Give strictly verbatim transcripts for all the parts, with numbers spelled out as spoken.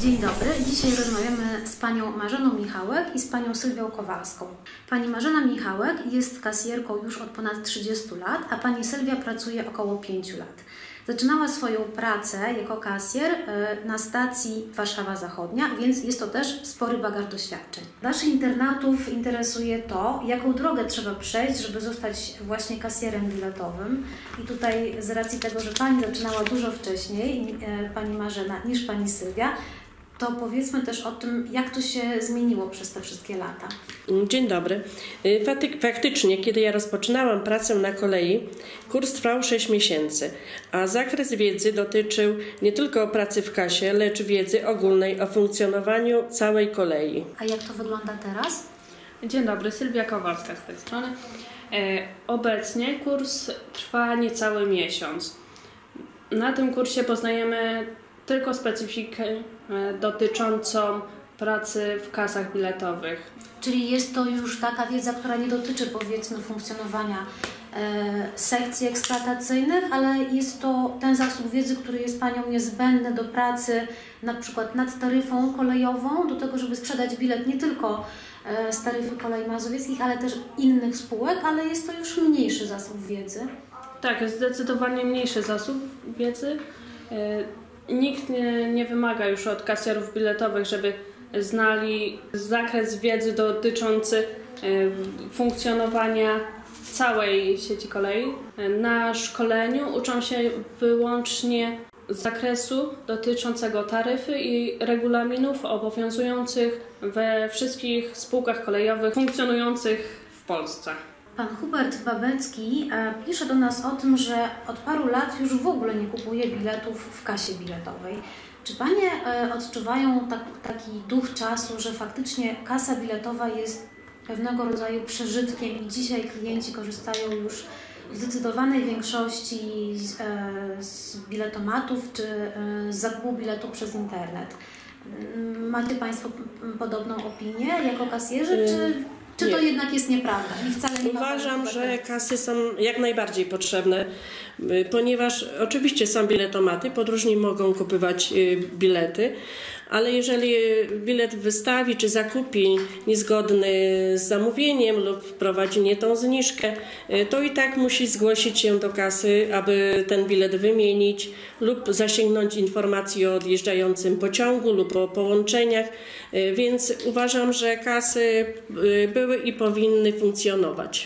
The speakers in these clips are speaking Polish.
Dzień dobry. Dzisiaj rozmawiamy z panią Marzeną Michałek i z panią Sylwią Kowalską. Pani Marzena Michałek jest kasjerką już od ponad trzydziestu lat, a pani Sylwia pracuje około pięciu lat. Zaczynała swoją pracę jako kasjer na stacji Warszawa Zachodnia, więc jest to też spory bagaż doświadczeń. Naszych internautów interesuje to, jaką drogę trzeba przejść, żeby zostać właśnie kasjerem biletowym. I tutaj z racji tego, że pani zaczynała dużo wcześniej, pani Marzena, niż pani Sylwia, to powiedzmy też o tym, jak to się zmieniło przez te wszystkie lata. Dzień dobry. Faktycznie, kiedy ja rozpoczynałam pracę na kolei, kurs trwał sześć miesięcy, a zakres wiedzy dotyczył nie tylko pracy w kasie, lecz wiedzy ogólnej o funkcjonowaniu całej kolei. A jak to wygląda teraz? Dzień dobry, Sylwia Kowalska z tej strony. Obecnie kurs trwa niecały miesiąc. Na tym kursie poznajemy tylko specyfikę dotyczącą pracy w kasach biletowych. Czyli jest to już taka wiedza, która nie dotyczy powiedzmy funkcjonowania e, sekcji eksploatacyjnych, ale jest to ten zasób wiedzy, który jest panią niezbędny do pracy na przykład nad taryfą kolejową, do tego, żeby sprzedać bilet nie tylko e, z taryfy kolei mazowieckich, ale też innych spółek, ale jest to już mniejszy zasób wiedzy. Tak, jest zdecydowanie mniejszy zasób wiedzy. E, Nikt nie, nie wymaga już od kasjerów biletowych, żeby znali zakres wiedzy dotyczący y, funkcjonowania całej sieci kolei. Na szkoleniu uczą się wyłącznie zakresu dotyczącego taryfy i regulaminów obowiązujących we wszystkich spółkach kolejowych funkcjonujących w Polsce. Pan Hubert Babecki pisze do nas o tym, że od paru lat już w ogóle nie kupuje biletów w kasie biletowej. Czy panie odczuwają tak, taki duch czasu, że faktycznie kasa biletowa jest pewnego rodzaju przeżytkiem i dzisiaj klienci korzystają już w zdecydowanej większości z, z biletomatów czy z zakupu biletu przez internet? Macie państwo podobną opinię jako kasjerzy, czy... Czy to nie. jednak jest nieprawda? I wcale nie Uważam, że kasy są jak najbardziej potrzebne, ponieważ oczywiście są biletomaty, podróżni mogą kupować bilety, ale jeżeli bilet wystawi czy zakupi niezgodny z zamówieniem lub wprowadzi nie tą zniżkę, to i tak musi zgłosić się do kasy, aby ten bilet wymienić lub zasięgnąć informacji o odjeżdżającym pociągu lub o połączeniach, więc uważam, że kasy były i powinny funkcjonować.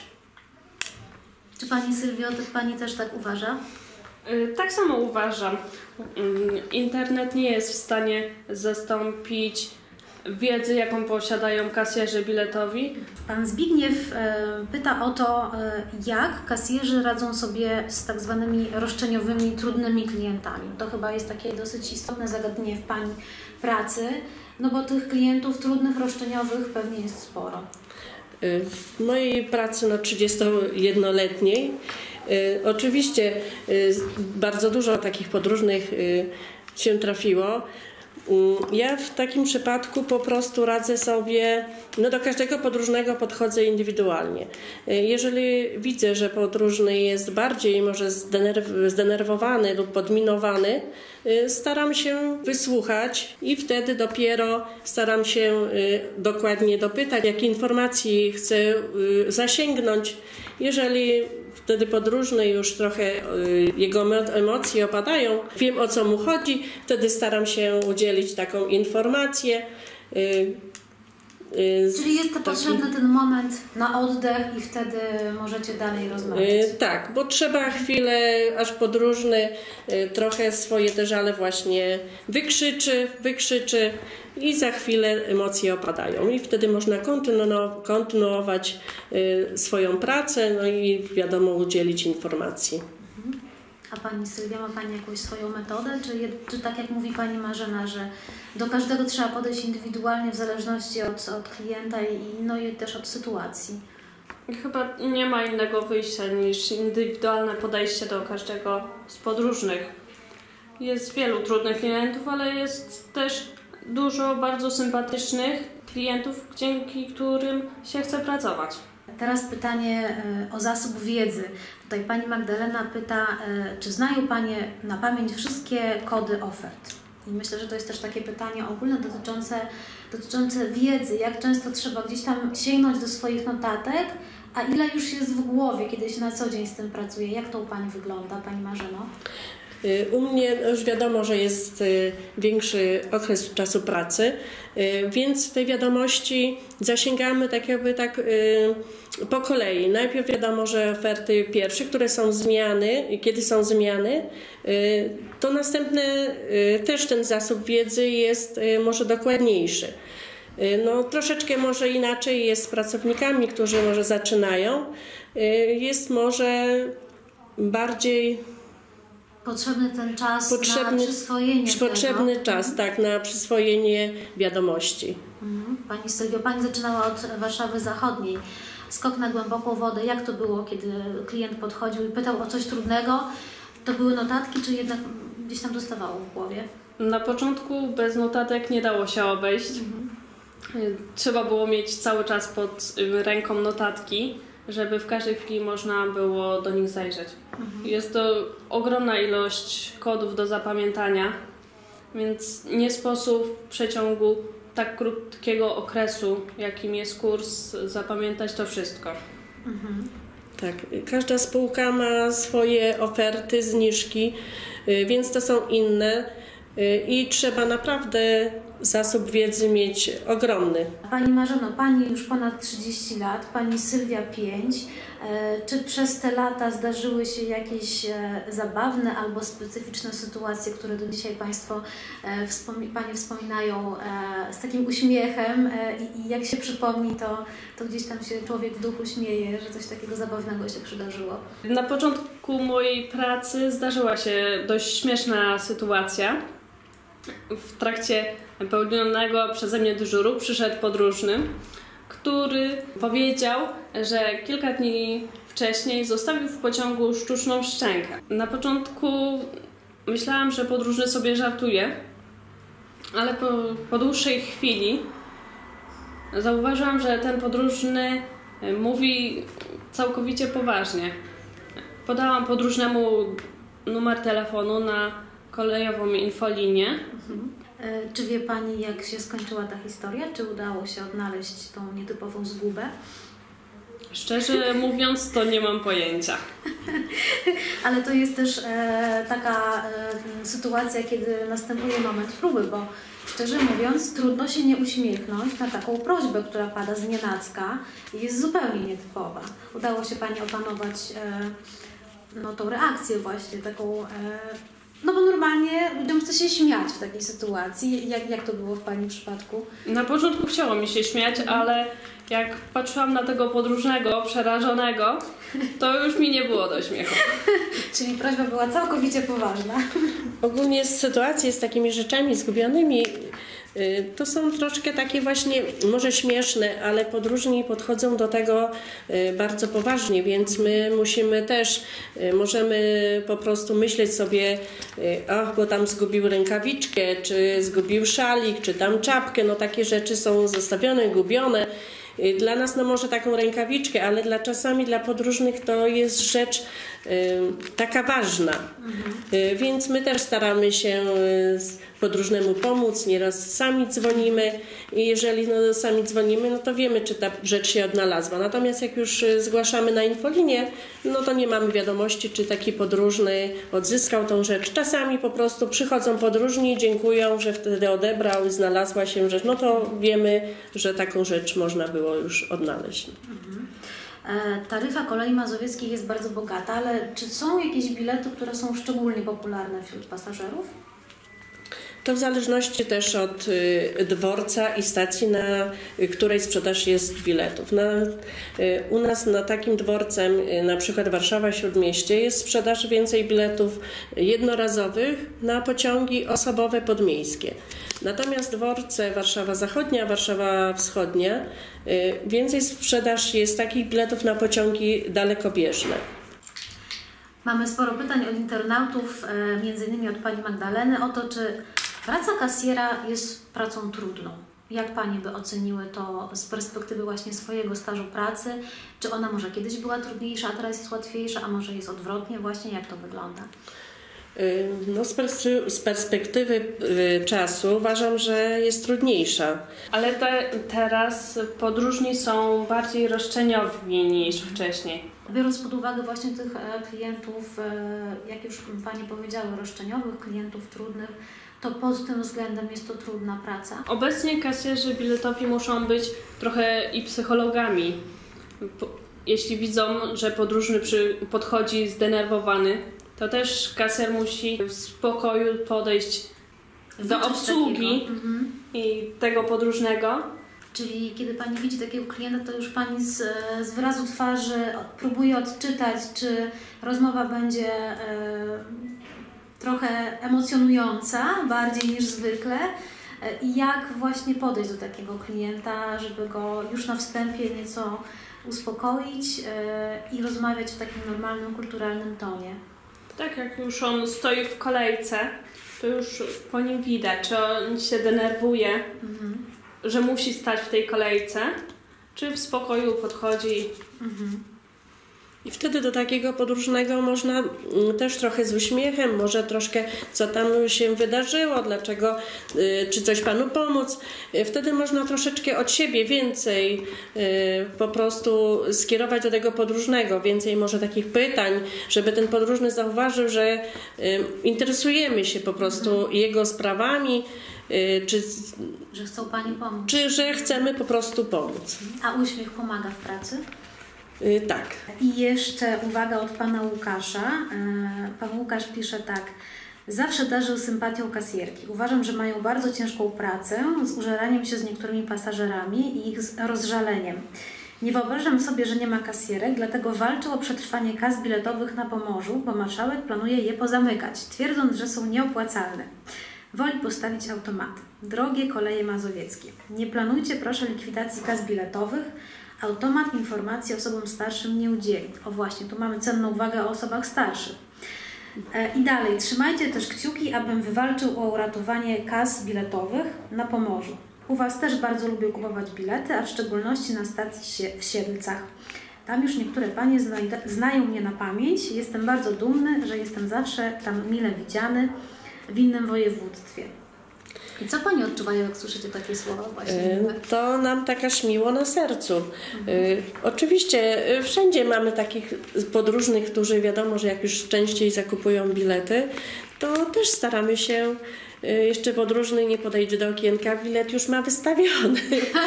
Czy pani Sylwio, pani też tak uważa? Tak samo uważam. Internet nie jest w stanie zastąpić wiedzy, jaką posiadają kasjerzy biletowi. Pan Zbigniew e, pyta o to, e, jak kasjerzy radzą sobie z tak zwanymi roszczeniowymi, trudnymi klientami. To chyba jest takie dosyć istotne zagadnienie w pani pracy, no bo tych klientów trudnych, roszczeniowych pewnie jest sporo. W mojej pracy no, trzydziestojednoletniej y, oczywiście y, bardzo dużo takich podróżnych y, się trafiło. Y, ja w takim przypadku po prostu radzę sobie, no do każdego podróżnego podchodzę indywidualnie. Y, jeżeli widzę, że podróżny jest bardziej może zdenerw zdenerwowany lub podminowany, y, staram się wysłuchać i wtedy dopiero staram się y, dokładnie dopytać, jakie informacji chcę y, zasięgnąć. Jeżeli wtedy podróżny już trochę y, jego emocje opadają, wiem o co mu chodzi, wtedy staram się udzielić taką informację. Y, y, Czyli jest to taki... potrzebny ten moment na oddech i wtedy możecie dalej rozmawiać. Y, tak, bo trzeba chwilę, aż podróżny y, trochę swoje te żale właśnie wykrzyczy, wykrzyczy i za chwilę emocje opadają i wtedy można kontynu kontynuować y, swoją pracę, no i wiadomo udzielić informacji. Mhm. A pani Sylwia, ma pani jakąś swoją metodę? Czy, je, czy tak jak mówi pani Marzena, że do każdego trzeba podejść indywidualnie w zależności od, od klienta i, no i też od sytuacji? Chyba nie ma innego wyjścia niż indywidualne podejście do każdego z podróżnych. Jest wielu trudnych klientów, ale jest też dużo bardzo sympatycznych klientów, dzięki którym się chce pracować. Teraz pytanie o zasób wiedzy. Tutaj pani Magdalena pyta, czy znają panie na pamięć wszystkie kody ofert? I myślę, że to jest też takie pytanie ogólne dotyczące, dotyczące wiedzy, jak często trzeba gdzieś tam sięgnąć do swoich notatek, a ile już jest w głowie, kiedy się na co dzień z tym pracuje. Jak to u Pani wygląda, Pani Marzeno? U mnie już wiadomo, że jest większy okres czasu pracy, więc te wiadomości zasięgamy tak jakby tak po kolei. Najpierw wiadomo, że oferty pierwsze, które są zmiany, kiedy są zmiany, to następne też ten zasób wiedzy jest może dokładniejszy. No, troszeczkę może inaczej jest z pracownikami, którzy może zaczynają. Jest może bardziej potrzebny ten czas potrzebny, na przyswojenie Potrzebny tego. czas, tak, na przyswojenie wiadomości. Mhm. Pani Sylwio, Pani zaczynała od Warszawy Zachodniej. Skok na głęboką wodę. Jak to było, kiedy klient podchodził i pytał o coś trudnego? To były notatki, czy jednak gdzieś tam dostawało w głowie? Na początku bez notatek nie dało się obejść. Mhm. Trzeba było mieć cały czas pod ręką notatki, żeby w każdej chwili można było do nich zajrzeć. Mhm. Jest to ogromna ilość kodów do zapamiętania, więc nie sposób w przeciągu tak krótkiego okresu, jakim jest kurs, zapamiętać to wszystko. Mhm. Tak, każda spółka ma swoje oferty, zniżki, więc to są inne i trzeba naprawdę zasób wiedzy mieć ogromny. Pani Marzeno, Pani już ponad trzydzieści lat, Pani Sylwia pięć. Czy przez te lata zdarzyły się jakieś zabawne albo specyficzne sytuacje, które do dzisiaj Państwo wspomi- Panie wspominają z takim uśmiechem i, i jak się przypomni, to, to gdzieś tam się człowiek w duchu śmieje, że coś takiego zabawnego się przydarzyło? Na początku mojej pracy zdarzyła się dość śmieszna sytuacja. W trakcie pełnionego przeze mnie dyżuru przyszedł podróżny, który powiedział, że kilka dni wcześniej zostawił w pociągu sztuczną szczękę. Na początku myślałam, że podróżny sobie żartuje, ale po, po dłuższej chwili zauważyłam, że ten podróżny mówi całkowicie poważnie. Podałam podróżnemu numer telefonu na kolejową infolinię. Mhm. E, czy wie Pani, jak się skończyła ta historia? Czy udało się odnaleźć tą nietypową zgubę? Szczerze mówiąc, to nie mam pojęcia. Ale to jest też e, taka e, sytuacja, kiedy następuje moment próby, bo szczerze mówiąc, trudno się nie uśmiechnąć na taką prośbę, która pada z nienacka i jest zupełnie nietypowa. Udało się Pani opanować e, no, tą reakcję właśnie, taką... E, No bo normalnie ludziom chce się śmiać w takiej sytuacji. Jak, jak to było w Pani przypadku? Na początku chciało mi się śmiać, ale jak patrzyłam na tego podróżnego, przerażonego, to już mi nie było do śmiechu. Czyli prośba była całkowicie poważna. Ogólnie sytuacje z takimi rzeczami zgubionymi to są troszkę takie właśnie, może śmieszne, ale podróżni podchodzą do tego bardzo poważnie, więc my musimy też, możemy po prostu myśleć sobie, ach, bo tam zgubił rękawiczkę, czy zgubił szalik, czy tam czapkę, no takie rzeczy są zostawione, gubione. Dla nas no może taką rękawiczkę, ale dla czasami dla podróżnych to jest rzecz y, taka ważna. Mhm. Y, więc my też staramy się y, podróżnemu pomóc, nieraz sami dzwonimy i jeżeli no, sami dzwonimy, no to wiemy, czy ta rzecz się odnalazła. Natomiast jak już y, zgłaszamy na infolinię, no to nie mamy wiadomości, czy taki podróżny odzyskał tą rzecz. Czasami po prostu przychodzą podróżni, dziękują, że wtedy odebrał i znalazła się rzecz, no to wiemy, że taką rzecz można było już odnaleźć. Mhm. E, taryfa kolei mazowieckich jest bardzo bogata, ale czy są jakieś bilety, które są szczególnie popularne wśród pasażerów? To w zależności też od y, dworca i stacji, na y, której sprzedaż jest biletów. Na, y, u nas na takim dworcem, y, na przykład Warszawa Śródmieście, jest sprzedaż więcej biletów jednorazowych na pociągi osobowe podmiejskie. Natomiast dworce Warszawa Zachodnia, Warszawa Wschodnia, y, więcej sprzedaż jest takich biletów na pociągi dalekobieżne. Mamy sporo pytań od internautów, e, między innymi od Pani Magdaleny, o to, czy praca kasjera jest pracą trudną. Jak Panie by oceniły to z perspektywy właśnie swojego stażu pracy? Czy ona może kiedyś była trudniejsza, a teraz jest łatwiejsza, a może jest odwrotnie właśnie? Jak to wygląda? No, z, persy- z perspektywy y, czasu uważam, że jest trudniejsza. Ale te, teraz podróżni są bardziej roszczeniowi niż wcześniej. Biorąc pod uwagę właśnie tych klientów, jak już Pani powiedziały, roszczeniowych, klientów trudnych, to pod tym względem jest to trudna praca. Obecnie kasjerzy biletowi muszą być trochę i psychologami. Jeśli widzą, że podróżny przy, podchodzi zdenerwowany, to też kasjer musi w spokoju podejść do obsługi mhm. i tego podróżnego. Czyli kiedy Pani widzi takiego klienta, to już Pani z, z wyrazu twarzy próbuje odczytać, czy rozmowa będzie e, trochę emocjonująca, bardziej niż zwykle, e, i jak właśnie podejść do takiego klienta, żeby go już na wstępie nieco uspokoić e, i rozmawiać w takim normalnym, kulturalnym tonie. Tak, jak już on stoi w kolejce, to już po nim widać, czy on się denerwuje, mhm. że musi stać w tej kolejce, czy w spokoju podchodzi. Mhm. I wtedy do takiego podróżnego można też trochę z uśmiechem, może troszkę co tam się wydarzyło, dlaczego, czy coś Panu pomóc. Wtedy można troszeczkę od siebie więcej po prostu skierować do tego podróżnego, więcej może takich pytań, żeby ten podróżny zauważył, że interesujemy się po prostu mhm. jego sprawami, czy, że chcą Pani pomóc. Czy że chcemy po prostu pomóc. A uśmiech pomaga w pracy? Yy, tak. I jeszcze uwaga od Pana Łukasza. Yy, Pan Łukasz pisze tak. Zawsze darzył sympatią kasjerki. Uważam, że mają bardzo ciężką pracę z użeraniem się z niektórymi pasażerami i ich rozżaleniem. Nie wyobrażam sobie, że nie ma kasjerek, dlatego walczył o przetrwanie kas biletowych na Pomorzu, bo marszałek planuje je pozamykać, twierdząc, że są nieopłacalne. Woli postawić automaty. Drogie koleje mazowieckie. Nie planujcie proszę likwidacji kas biletowych. Automat informacji osobom starszym nie udzieli. O właśnie, tu mamy cenną uwagę o osobach starszych. E, I dalej, trzymajcie też kciuki, abym wywalczył o uratowanie kas biletowych na Pomorzu. U Was też bardzo lubię kupować bilety, a w szczególności na stacji w Siedlcach. Tam już niektóre panie zna, znają mnie na pamięć. Jestem bardzo dumny, że jestem zawsze tam mile widziany w innym województwie. I co Pani odczuwają, jak słyszycie takie słowa właśnie? To nam tak aż miło na sercu. Mhm. Oczywiście wszędzie mamy takich podróżnych, którzy wiadomo, że jak już częściej zakupują bilety, to też staramy się, jeszcze podróżny nie podejdzie do okienka, bilet już ma wystawiony.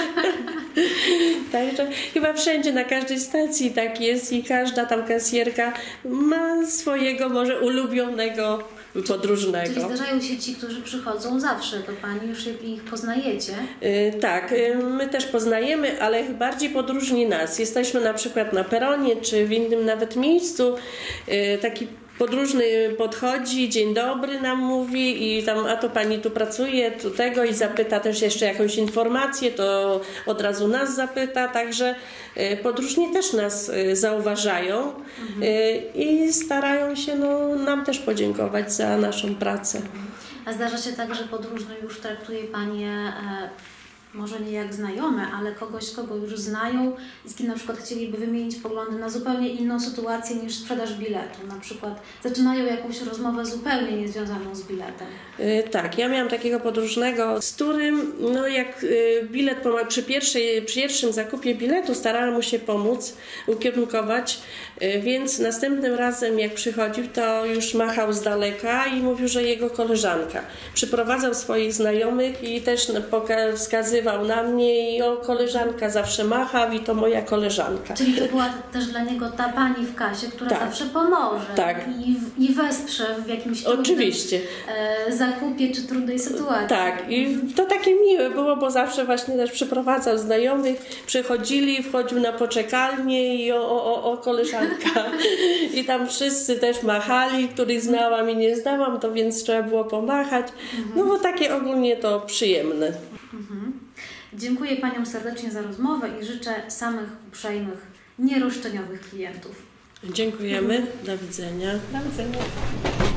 Także chyba wszędzie, na każdej stacji tak jest i każda tam kasjerka ma swojego może ulubionego podróżnego. Czyli zdarzają się ci, którzy przychodzą zawsze do Pani, już ich poznajecie? Yy, tak, yy, my też poznajemy, ale bardziej podróżni nas. Jesteśmy na przykład na peronie, czy w innym nawet miejscu. Yy, taki podróżny podchodzi, dzień dobry nam mówi i tam, a to Pani tu pracuje, tu tego i zapyta też jeszcze jakąś informację, to od razu nas zapyta, także podróżni też nas zauważają mhm. i starają się no, nam też podziękować za naszą pracę. A zdarza się tak, że podróżny już traktuje Panie e, może nie jak znajome, ale kogoś, kogo już znają i z kim na przykład chcieliby wymienić poglądy na zupełnie inną sytuację niż sprzedaż biletu. Na przykład zaczynają jakąś rozmowę zupełnie niezwiązaną z biletem. Yy, tak, ja miałam takiego podróżnego, z którym no jak yy, bilet przy, pierwszej, przy pierwszym zakupie biletu starałam mu się pomóc, ukierunkować, yy, więc następnym razem jak przychodził, to już machał z daleka i mówił, że jego koleżanka. Przyprowadzał swoich znajomych i też no, poka- wskazywał na mnie i o, koleżanka zawsze macha i to moja koleżanka. Czyli to była też dla niego ta pani w kasie, która tak. zawsze pomoże tak. i, i wesprze w jakimś trudnym Oczywiście. E, zakupie czy trudnej sytuacji. Tak, i to takie miłe było, bo zawsze właśnie też przyprowadzał znajomych, przychodzili, wchodził na poczekalnię i o, o, o koleżanka. I tam wszyscy też machali, których znałam i nie znałam, to więc trzeba było pomachać. Mhm. No bo takie ogólnie to przyjemne. Mhm. Dziękuję Paniom serdecznie za rozmowę i życzę samych uprzejmych, nieroszczeniowych klientów. Dziękujemy. Do widzenia. Do widzenia.